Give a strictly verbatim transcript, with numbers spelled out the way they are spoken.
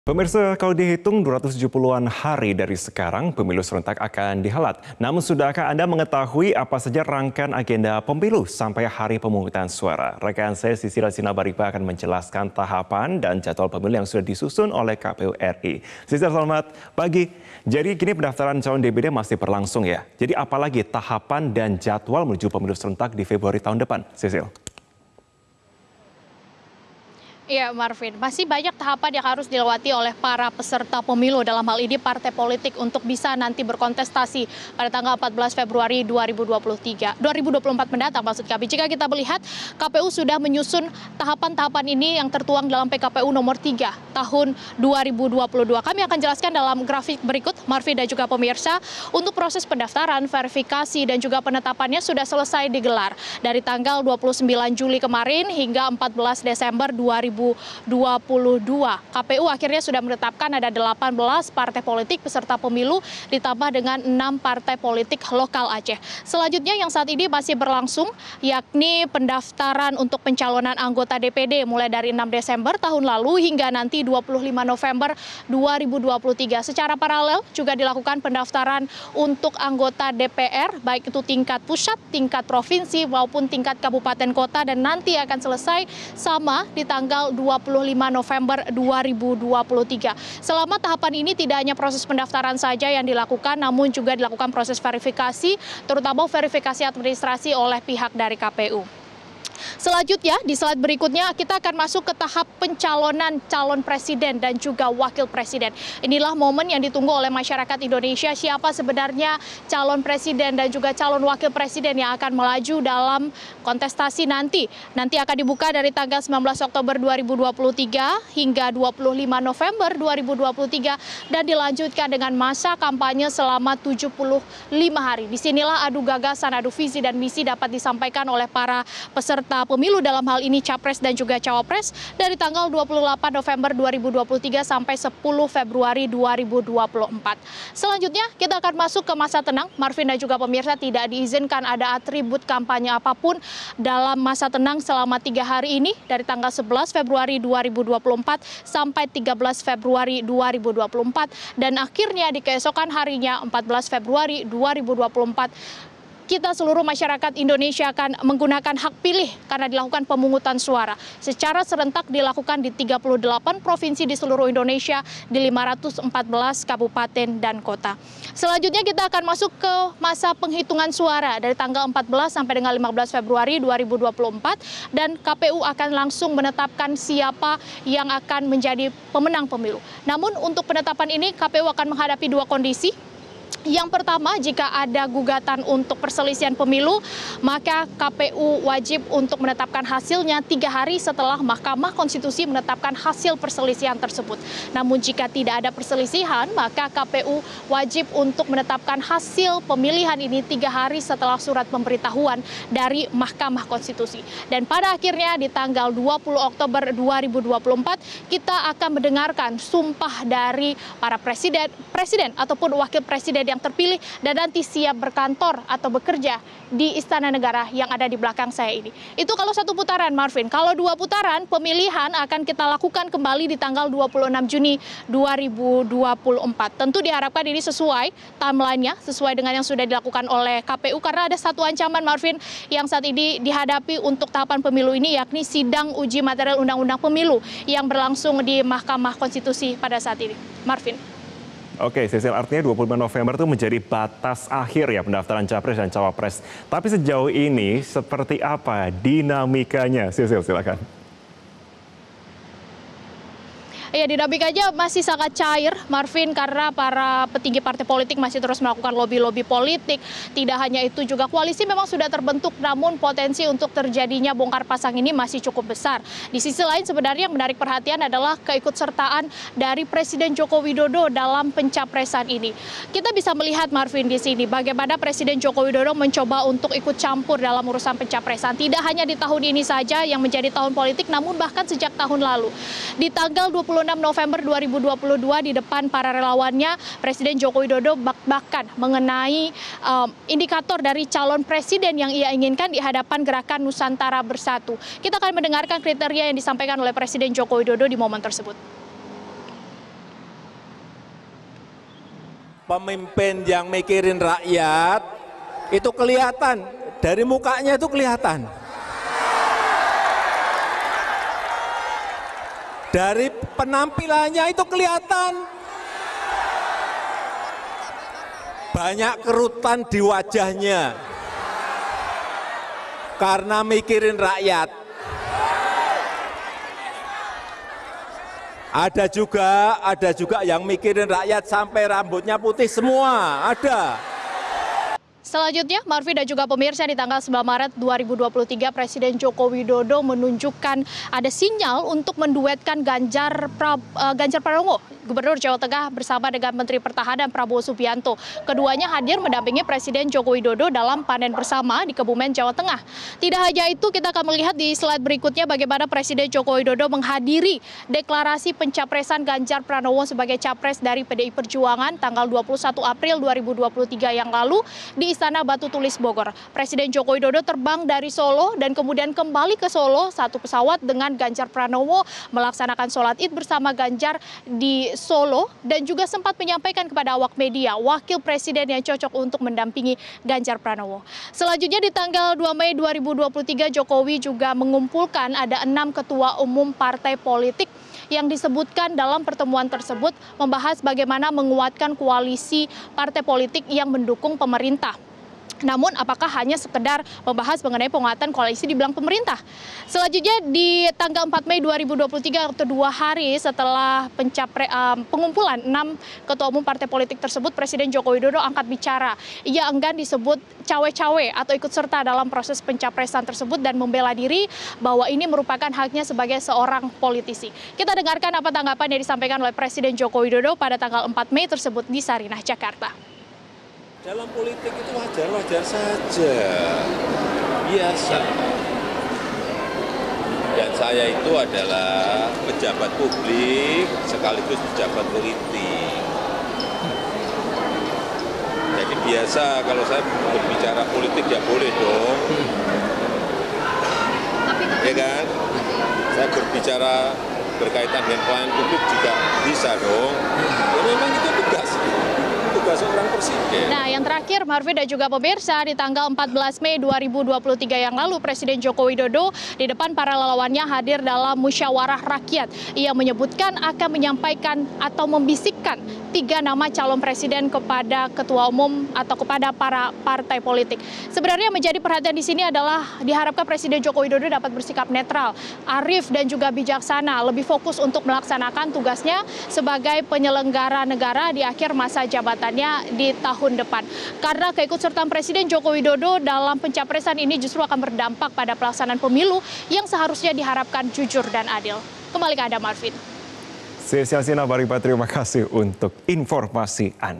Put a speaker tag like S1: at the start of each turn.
S1: Pemirsa, kalau dihitung dua ratus tujuh puluhan hari dari sekarang, pemilu serentak akan dihelat. Namun sudahkah Anda mengetahui apa saja rangkaian agenda pemilu sampai hari pemungutan suara? Rekan saya Sisira Sinabaripa akan menjelaskan tahapan dan jadwal pemilu yang sudah disusun oleh K P U R I. Sisira, selamat pagi. Jadi kini pendaftaran calon D P D masih berlangsung ya. Jadi apalagi tahapan dan jadwal menuju pemilu serentak di Februari tahun depan? Sisil.
S2: Iya, Marvin, masih banyak tahapan yang harus dilewati oleh para peserta pemilu, dalam hal ini partai politik, untuk bisa nanti berkontestasi pada tanggal empat belas Februari dua ribu dua puluh tiga, dua ribu dua puluh empat mendatang maksud kami. Jika kita melihat, K P U sudah menyusun tahapan-tahapan ini yang tertuang dalam P K P U nomor tiga tahun dua ribu dua puluh dua. Kami akan jelaskan dalam grafik berikut, Marvin dan juga pemirsa. Untuk proses pendaftaran, verifikasi, dan juga penetapannya sudah selesai digelar dari tanggal dua puluh sembilan Juli kemarin hingga empat belas Desember dua ribu dua puluh dua. K P U akhirnya sudah menetapkan ada delapan belas partai politik peserta pemilu ditambah dengan enam partai politik lokal Aceh. Selanjutnya yang saat ini masih berlangsung yakni pendaftaran untuk pencalonan anggota D P D mulai dari enam Desember tahun lalu hingga nanti dua puluh lima November dua ribu dua puluh tiga. Secara paralel juga dilakukan pendaftaran untuk anggota D P R baik itu tingkat pusat, tingkat provinsi maupun tingkat kabupaten kota, dan nanti akan selesai sama di tanggal dua puluh lima November dua ribu dua puluh tiga. Selama tahapan ini tidak hanya proses pendaftaran saja yang dilakukan, namun juga dilakukan proses verifikasi, terutama verifikasi administrasi oleh pihak dari K P U. Selanjutnya, di slide berikutnya kita akan masuk ke tahap pencalonan calon presiden dan juga wakil presiden. Inilah momen yang ditunggu oleh masyarakat Indonesia, siapa sebenarnya calon presiden dan juga calon wakil presiden yang akan melaju dalam kontestasi nanti. Nanti akan dibuka dari tanggal sembilan belas Oktober dua ribu dua puluh tiga hingga dua puluh lima November dua ribu dua puluh tiga dan dilanjutkan dengan masa kampanye selama tujuh puluh lima hari. Disinilah adu gagasan, adu visi dan misi dapat disampaikan oleh para peserta pemilu, dalam hal ini Capres dan juga Cawapres, dari tanggal dua puluh delapan November dua ribu dua puluh tiga sampai sepuluh Februari dua ribu dua puluh empat. Selanjutnya kita akan masuk ke masa tenang. Marvin dan juga pemirsa, tidak diizinkan ada atribut kampanye apapun dalam masa tenang selama tiga hari ini dari tanggal sebelas Februari dua ribu dua puluh empat sampai tiga belas Februari dua ribu dua puluh empat, dan akhirnya di keesokan harinya empat belas Februari dua ribu dua puluh empat kita seluruh masyarakat Indonesia akan menggunakan hak pilih karena dilakukan pemungutan suara secara serentak dilakukan di tiga puluh delapan provinsi di seluruh Indonesia di lima ratus empat belas kabupaten dan kota. Selanjutnya kita akan masuk ke masa penghitungan suara dari tanggal empat belas sampai dengan lima belas Februari dua ribu dua puluh empat, dan K P U akan langsung menetapkan siapa yang akan menjadi pemenang pemilu. Namun untuk penetapan ini K P U akan menghadapi dua kondisi. Yang pertama, jika ada gugatan untuk perselisihan pemilu, maka K P U wajib untuk menetapkan hasilnya tiga hari setelah Mahkamah Konstitusi menetapkan hasil perselisihan tersebut. Namun jika tidak ada perselisihan, maka K P U wajib untuk menetapkan hasil pemilihan ini tiga hari setelah surat pemberitahuan dari Mahkamah Konstitusi. Dan pada akhirnya di tanggal dua puluh Oktober dua ribu dua puluh empat, kita akan mendengarkan sumpah dari para presiden, presiden ataupun wakil presiden yang terpilih dan nanti siap berkantor atau bekerja di Istana Negara yang ada di belakang saya ini. Itu kalau satu putaran, Marvin. Kalau dua putaran, pemilihan akan kita lakukan kembali di tanggal dua puluh enam Juni dua ribu dua puluh empat. Tentu diharapkan ini sesuai timelinenya, sesuai dengan yang sudah dilakukan oleh K P U, karena ada satu ancaman, Marvin, yang saat ini dihadapi untuk tahapan pemilu ini, yakni sidang uji material undang-undang pemilu yang berlangsung di Mahkamah Konstitusi pada saat ini. Marvin.
S1: Oke, Sisil, artinya dua puluh lima November itu menjadi batas akhir ya pendaftaran Capres dan Cawapres. Tapi sejauh ini seperti apa dinamikanya? Sisil, silakan.
S2: Ya, dinamikanya masih sangat cair, Marvin, karena para petinggi partai politik masih terus melakukan lobby-lobby politik. Tidak hanya itu, juga koalisi memang sudah terbentuk, namun potensi untuk terjadinya bongkar pasang ini masih cukup besar. Di sisi lain, sebenarnya yang menarik perhatian adalah keikutsertaan dari Presiden Joko Widodo dalam pencapresan ini. Kita bisa melihat, Marvin, di sini bagaimana Presiden Joko Widodo mencoba untuk ikut campur dalam urusan pencapresan. Tidak hanya di tahun ini saja yang menjadi tahun politik, namun bahkan sejak tahun lalu. Di tanggal dua puluh enam November dua ribu dua puluh dua di depan para relawannya, Presiden Joko Widodo bahkan mengenai um, indikator dari calon presiden yang ia inginkan di hadapan Gerakan Nusantara Bersatu. Kita akan mendengarkan kriteria yang disampaikan oleh Presiden Joko Widodo di momen tersebut.
S3: pemimpin yang mikirin rakyat itu kelihatan, dari mukanya itu kelihatan. Dari penampilannya itu kelihatan. Banyak kerutan di wajahnya karena mikirin rakyat. Ada juga, ada juga yang mikirin rakyat sampai rambutnya putih semua, ada.
S2: Selanjutnya, Marfi dan juga pemirsa, di tanggal sembilan Maret dua ribu dua puluh tiga, Presiden Joko Widodo menunjukkan ada sinyal untuk menduetkan Ganjar, pra, uh, Ganjar Pranowo, Gubernur Jawa Tengah bersama dengan Menteri Pertahanan Prabowo Subianto. Keduanya hadir mendampingi Presiden Joko Widodo dalam panen bersama di Kebumen, Jawa Tengah. Tidak hanya itu, kita akan melihat di slide berikutnya bagaimana Presiden Joko Widodo menghadiri deklarasi pencapresan Ganjar Pranowo sebagai capres dari P D I Perjuangan tanggal dua puluh satu April dua ribu dua puluh tiga yang lalu di Istana Batu Tulis Bogor. Presiden Joko Widodo terbang dari Solo dan kemudian kembali ke Solo satu pesawat dengan Ganjar Pranowo melaksanakan sholat Id bersama Ganjar di Solo dan juga sempat menyampaikan kepada awak media wakil presiden yang cocok untuk mendampingi Ganjar Pranowo. Selanjutnya di tanggal dua Mei dua ribu dua puluh tiga, Jokowi juga mengumpulkan ada enam ketua umum partai politik yang disebutkan dalam pertemuan tersebut membahas bagaimana menguatkan koalisi partai politik yang mendukung pemerintah. Namun apakah hanya sekedar membahas mengenai penguatan koalisi di belakang pemerintah? Selanjutnya di tanggal empat Mei dua ribu dua puluh tiga, atau dua hari setelah pencapre, um, pengumpulan enam ketua umum partai politik tersebut, Presiden Joko Widodo angkat bicara. Ia enggan disebut cawe-cawe atau ikut serta dalam proses pencapresan tersebut dan membela diri bahwa ini merupakan haknya sebagai seorang politisi. Kita dengarkan apa tanggapan yang disampaikan oleh Presiden Joko Widodo pada tanggal empat Mei tersebut di Sarinah, Jakarta.
S3: Dalam politik itu wajar-wajar saja, biasa. Dan saya itu adalah pejabat publik sekaligus pejabat politik. Jadi biasa kalau saya berbicara politik ya boleh dong. Ya kan? Saya berbicara berkaitan dengan pelayanan publik juga bisa dong. Ya memang itu tugas. Seorang presiden.
S2: Nah, yang terakhir, Marfi dan juga pemirsa, di tanggal empat belas Mei dua ribu dua puluh tiga yang lalu, Presiden Joko Widodo di depan para relawannya hadir dalam musyawarah rakyat. Ia menyebutkan akan menyampaikan atau membisikkan tiga nama calon presiden kepada ketua umum atau kepada para partai politik. Sebenarnya menjadi perhatian di sini adalah diharapkan Presiden Joko Widodo dapat bersikap netral, arif dan juga bijaksana, lebih fokus untuk melaksanakan tugasnya sebagai penyelenggara negara di akhir masa jabatannya di tahun depan. Karena keikutsertaan Presiden Joko Widodo dalam pencapresan ini justru akan berdampak pada pelaksanaan pemilu yang seharusnya diharapkan jujur dan adil. Kembali ke Anda, Marvin.
S1: Saya Siasina Baripa, terima kasih untuk informasi Anda.